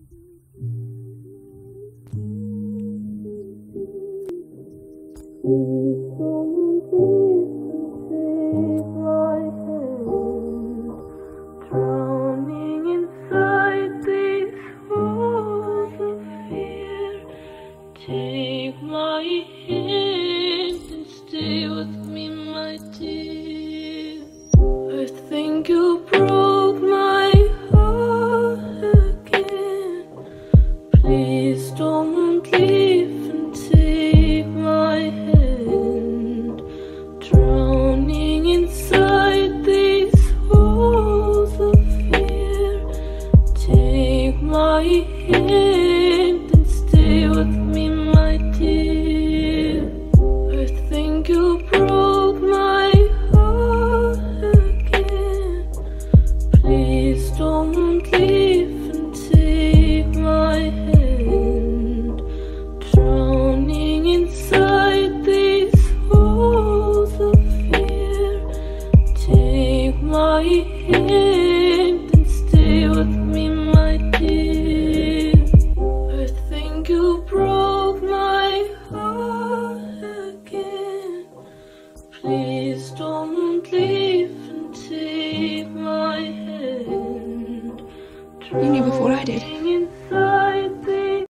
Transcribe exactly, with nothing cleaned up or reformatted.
Drowning inside these walls of fear, take my hand and stay with me, my dear. I think you broke my heart again. Please don't leave and take my hand. Drowning inside these walls of fear, take my hand and stay with me, my dear. I think you broke my heart again. Please don't leave and take my hand. Drowning inside these walls of fear, take my hand and stay with me, my dear. I think you broke my heart again. Please don't leave and take my hand. You knew before I did.